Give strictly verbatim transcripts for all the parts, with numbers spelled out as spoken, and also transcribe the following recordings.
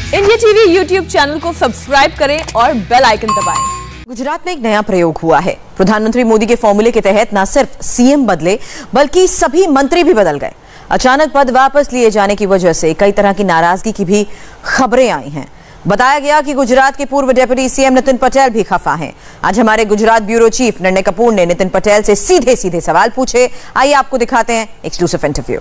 India TV YouTube channel को subscribe करें और बेल आइकन दबाएं। गुजरात में एक नया प्रयोग हुआ है। प्रधानमंत्री मोदी के फॉर्मूले के तहत न सिर्फ सीएम बदले बल्कि सभी मंत्री भी बदल गए। अचानक पद वापस लिए जाने की वजह से कई तरह की नाराजगी की भी खबरें आई हैं। बताया गया कि गुजरात के पूर्व डिप्टी सीएम नितिन पटेल भी खफा हैं। आज हमारे गुजरात ब्यूरो चीफ निर्णय कपूर ने नितिन पटेल से सीधे सीधे सवाल पूछे। आइए आपको दिखाते हैं एक्सक्लूसिव इंटरव्यू।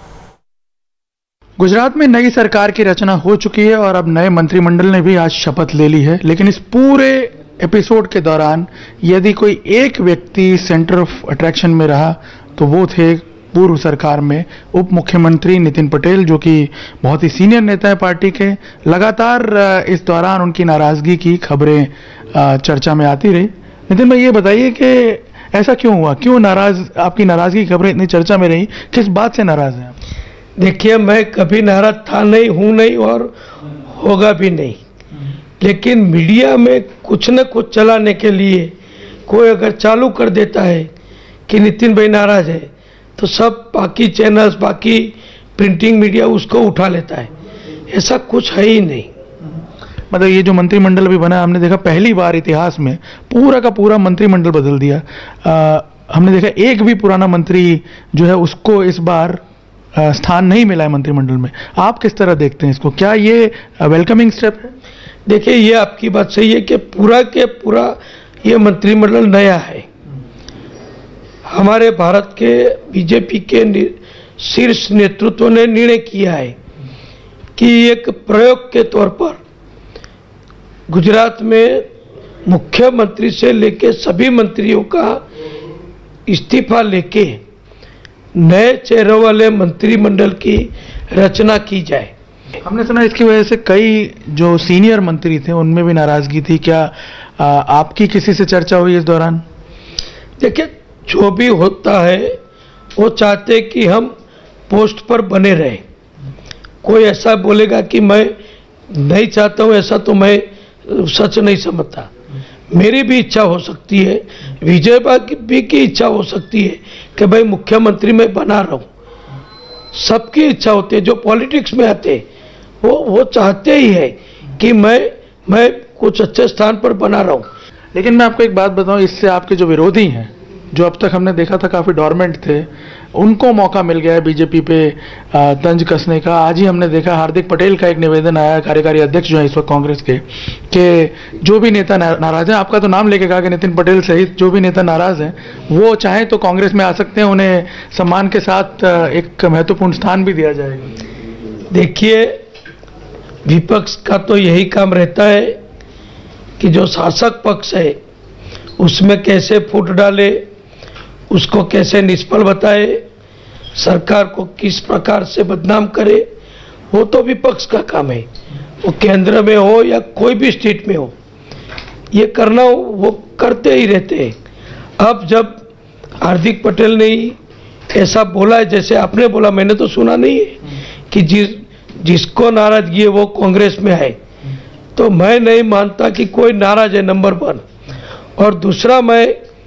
गुजरात में नई सरकार की रचना हो चुकी है और अब नए मंत्रिमंडल ने भी आज शपथ ले ली है। लेकिन इस पूरे एपिसोड के दौरान यदि कोई एक व्यक्ति सेंटर ऑफ अट्रैक्शन में रहा तो वो थे पूर्व सरकार में उप मुख्यमंत्री नितिन पटेल, जो कि बहुत ही सीनियर नेता है पार्टी के। लगातार इस दौरान उनकी नाराजगी की खबरें चर्चा में आती रही। नितिन भाई, ये बताइए कि ऐसा क्यों हुआ, क्यों नाराज, आपकी नाराजगी की खबरें इतनी चर्चा में रही, किस बात से नाराज हैं आप? देखिए, मैं कभी नाराज था नहीं, हूं नहीं और होगा भी नहीं। लेकिन मीडिया में कुछ न कुछ चलाने के लिए कोई अगर चालू कर देता है कि नितिन भाई नाराज है, तो सब बाकी चैनल्स, बाकी प्रिंटिंग मीडिया उसको उठा लेता है। ऐसा कुछ है ही नहीं। मतलब ये जो मंत्रिमंडल भी बना, हमने देखा पहली बार इतिहास में पूरा का पूरा मंत्रिमंडल बदल दिया। आ, हमने देखा एक भी पुराना मंत्री जो है उसको इस बार स्थान नहीं मिला है मंत्रिमंडल में। आप किस तरह देखते हैं इसको? क्या ये वेलकमिंग स्टेप है? देखिए, ये आपकी बात सही है कि पूरा के पूरा ये मंत्रिमंडल नया है। हमारे भारत के बीजेपी के शीर्ष नेतृत्व ने निर्णय किया है कि एक प्रयोग के तौर पर गुजरात में मुख्यमंत्री से लेके सभी मंत्रियों का इस्तीफा लेके नए चेहरों वाले मंत्रिमंडल की रचना की जाए। हमने सुना इसकी वजह से कई जो सीनियर मंत्री थे उनमें भी नाराजगी थी। क्या आ, आपकी किसी से चर्चा हुई इस दौरान? देखिए, जो भी होता है वो चाहते कि हम पोस्ट पर बने रहें। कोई ऐसा बोलेगा कि मैं नहीं चाहता हूं, ऐसा तो मैं सच नहीं समझता। मेरी भी इच्छा हो सकती है, विजय भी की इच्छा हो सकती है कि भाई मुख्यमंत्री में बना रहूं। सबकी इच्छा होती है। जो पॉलिटिक्स में आते वो वो चाहते ही है कि मैं मैं कुछ अच्छे स्थान पर बना रहूं। लेकिन मैं आपको एक बात बताऊं, इससे आपके जो विरोधी हैं, जो अब तक हमने देखा था काफ़ी डोरमेंट थे, उनको मौका मिल गया है बीजेपी पे तंज कसने का। आज ही हमने देखा हार्दिक पटेल का एक निवेदन आया, कार्यकारी अध्यक्ष जो है इस वक्त कांग्रेस के, कि जो भी नेता नाराज हैं, आपका तो नाम लेके कहा कि नितिन पटेल सहित जो भी नेता नाराज हैं वो चाहें तो कांग्रेस में आ सकते हैं, उन्हें सम्मान के साथ एक महत्वपूर्ण स्थान भी दिया जाएगा। देखिए, विपक्ष का तो यही काम रहता है कि जो शासक पक्ष है उसमें कैसे फूट डाले, उसको कैसे निष्फल बताए, सरकार को किस प्रकार से बदनाम करे, वो तो विपक्ष का काम है। वो केंद्र में हो या कोई भी स्टेट में हो, ये करना वो करते ही रहते हैं। अब जब हार्दिक पटेल ने ऐसा बोला है, जैसे आपने बोला, मैंने तो सुना नहीं है कि जिस जिसको नाराजगी है वो कांग्रेस में है, तो मैं नहीं मानता कि कोई नाराज है, नंबर वन। और दूसरा, मैं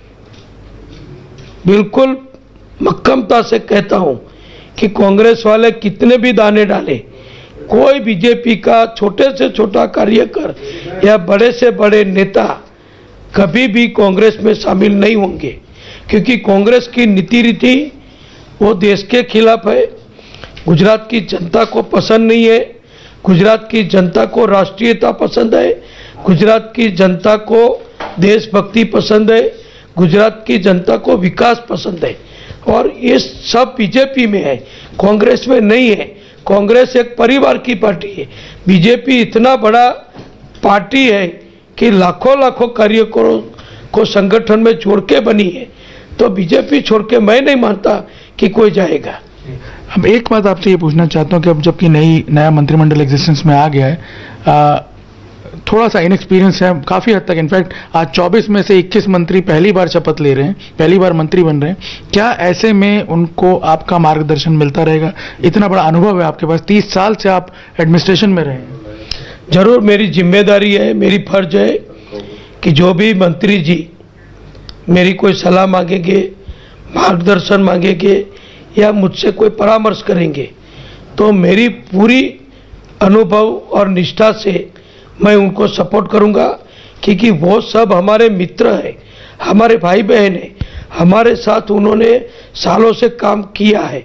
बिल्कुल मक्कमता से कहता हूं कि कांग्रेस वाले कितने भी दाने डाले, कोई बीजेपी का छोटे से छोटा कार्यकर या बड़े से बड़े नेता कभी भी कांग्रेस में शामिल नहीं होंगे, क्योंकि कांग्रेस की नीति रीति वो देश के खिलाफ है। गुजरात की जनता को पसंद नहीं है। गुजरात की जनता को राष्ट्रीयता पसंद है। गुजरात की जनता को देशभक्ति पसंद है। गुजरात की जनता को विकास पसंद है। और ये सब बीजेपी में है, कांग्रेस में नहीं है। कांग्रेस एक परिवार की पार्टी है। बीजेपी इतना बड़ा पार्टी है कि लाखों लाखों कार्यकर्ताओं को संगठन में जोड़ के बनी है। तो बीजेपी छोड़ के मैं नहीं मानता कि कोई जाएगा। अब एक बात आपसे ये पूछना चाहता हूँ कि अब जबकि नई नया मंत्रिमंडल एग्जिस्टेंस में आ गया है, आ, थोड़ा सा इनएक्सपीरियंस है काफ़ी हद तक। इनफैक्ट आज चौबीस में से इक्कीस मंत्री पहली बार शपथ ले रहे हैं, पहली बार मंत्री बन रहे हैं। क्या ऐसे में उनको आपका मार्गदर्शन मिलता रहेगा? इतना बड़ा अनुभव है आपके पास, तीस साल से आप एडमिनिस्ट्रेशन में रहे हैं। जरूर मेरी जिम्मेदारी है, मेरी फर्ज है कि जो भी मंत्री जी मेरी कोई सलाह मांगेंगे, मार्गदर्शन मांगेंगे या मुझसे कोई परामर्श करेंगे, तो मेरी पूरी अनुभव और निष्ठा से मैं उनको सपोर्ट करूंगा, क्योंकि वो सब हमारे मित्र हैं, हमारे भाई बहन हैं, हमारे साथ उन्होंने सालों से काम किया है।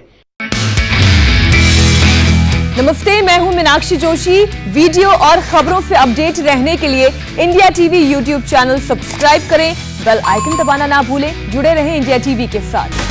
नमस्ते, मैं हूं मीनाक्षी जोशी। वीडियो और खबरों से अपडेट रहने के लिए India TV YouTube channel subscribe करें, बेल आइकन दबाना ना भूलें। जुड़े रहें इंडिया टीवी के साथ।